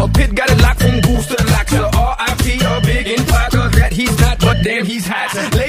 A pit got it locked from goose to locks. R.I.P. a big in Parker that he's not, but damn he's hot.